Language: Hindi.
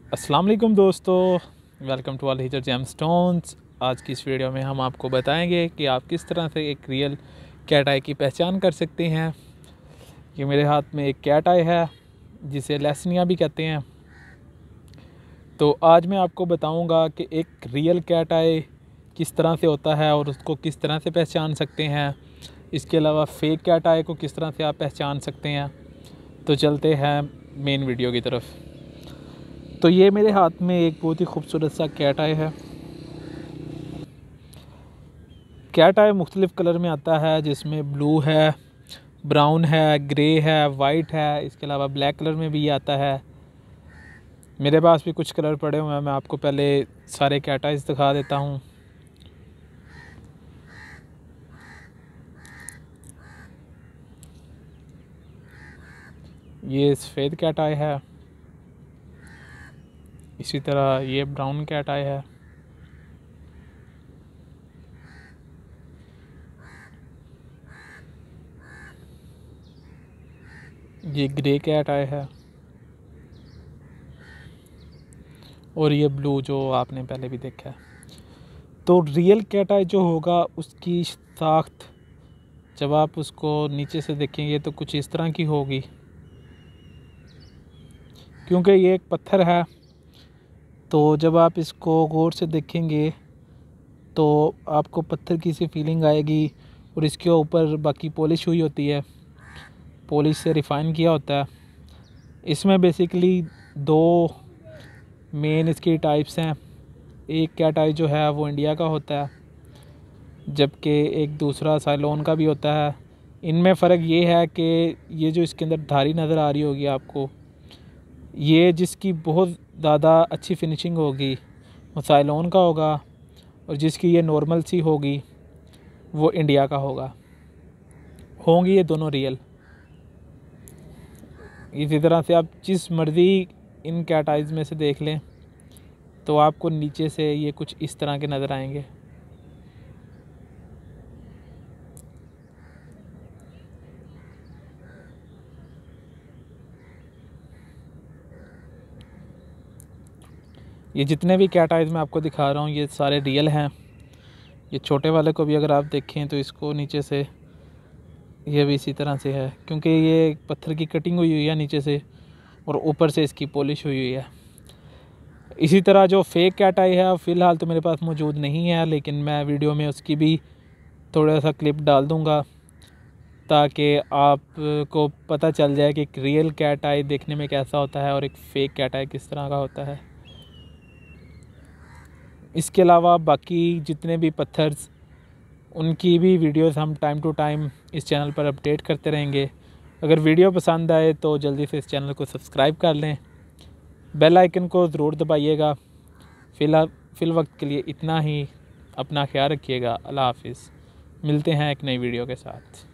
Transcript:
अस्सलाम वालेकुम दोस्तों, वेलकम टू ऑल हिजर जेमस्टोन्स। आज की इस वीडियो में हम आपको बताएंगे कि आप किस तरह से एक रियल कैट आई की पहचान कर सकते हैं। ये मेरे हाथ में एक कैट आई है जिसे लेसनिया भी कहते हैं। तो आज मैं आपको बताऊंगा कि एक रियल कैट आई किस तरह से होता है और उसको किस तरह से पहचान सकते हैं। इसके अलावा फेक कैट आई को किस तरह से आप पहचान सकते हैं। तो चलते हैं मेन वीडियो की तरफ। तो ये मेरे हाथ में एक बहुत ही खूबसूरत सा कैट आई है। कैट आई मुख्तलिफ़ कलर में आता है, जिसमें ब्लू है, ब्राउन है, ग्रे है, वाइट है। इसके अलावा ब्लैक कलर में भी आता है। मेरे पास भी कुछ कलर पड़े हुए हैं, मैं आपको पहले सारे कैट आइज़ दिखा देता हूँ। ये सफ़ेद कैट आई है, इसी तरह ये ब्राउन कैट आई है, ये ग्रे कैट आई है और ये ब्लू जो आपने पहले भी देखा है। तो रियल कैट आई जो होगा उसकी साख्त जब आप उसको नीचे से देखेंगे तो कुछ इस तरह की होगी, क्योंकि ये एक पत्थर है। तो जब आप इसको गौर से देखेंगे तो आपको पत्थर की सी फीलिंग आएगी और इसके ऊपर बाकी पॉलिश हुई होती है, पॉलिश से रिफ़ाइन किया होता है। इसमें बेसिकली दो मेन इसकी टाइप्स हैं। एक कैट आई जो है वो इंडिया का होता है, जबकि एक दूसरा साइलोन का भी होता है। इनमें फ़र्क ये है कि ये जो इसके अंदर धारी नज़र आ रही होगी आपको, ये जिसकी बहुत ज़्यादा अच्छी फिनिशिंग होगी वो साइलोन का होगा, और जिसकी ये नॉर्मल सी होगी वो इंडिया का होंगी ये दोनों रियल। इसी तरह से आप जिस मर्ज़ी इन कैट आइज़ में से देख लें तो आपको नीचे से ये कुछ इस तरह के नज़र आएंगे। ये जितने भी कैट आइज़ मैं आपको दिखा रहा हूँ ये सारे रियल हैं। ये छोटे वाले को भी अगर आप देखें तो इसको नीचे से ये भी इसी तरह से है, क्योंकि ये पत्थर की कटिंग हुई है नीचे से और ऊपर से इसकी पॉलिश हुई है। इसी तरह जो फेक कैट आई है फ़िलहाल तो मेरे पास मौजूद नहीं है, लेकिन मैं वीडियो में उसकी भी थोड़ा सा क्लिप डाल दूँगा ताकि आपको पता चल जाए कि एक रियल कैट आई देखने में कैसा होता है और एक फ़ेक कैट आई किस तरह का होता है। इसके अलावा बाकी जितने भी पत्थर्स उनकी भी वीडियोस हम टाइम टू टाइम इस चैनल पर अपडेट करते रहेंगे। अगर वीडियो पसंद आए तो जल्दी से इस चैनल को सब्सक्राइब कर लें, बेल आइकन को ज़रूर दबाइएगा। फ़िल वक्त के लिए इतना ही। अपना ख्याल रखिएगा। अल्लाह हाफिज़। मिलते हैं एक नई वीडियो के साथ।